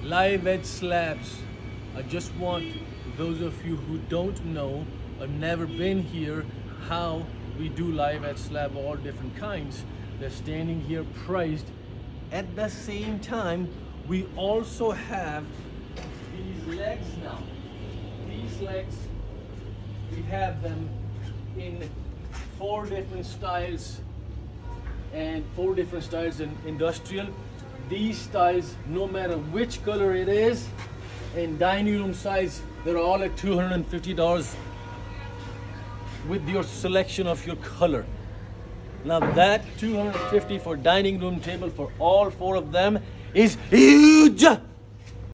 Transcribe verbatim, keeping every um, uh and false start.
Live Edge Slabs. I just want those of you who don't know or never been here how we do live edge slab, all different kinds. They're standing here priced. At the same time, we also have these legs now. These legs, we have them in four different styles and four different styles in industrial. These styles, no matter which color it is, in dining room size, they're all at two hundred fifty dollars with your selection of your color. Now that two hundred fifty dollars for dining room table for all four of them is huge.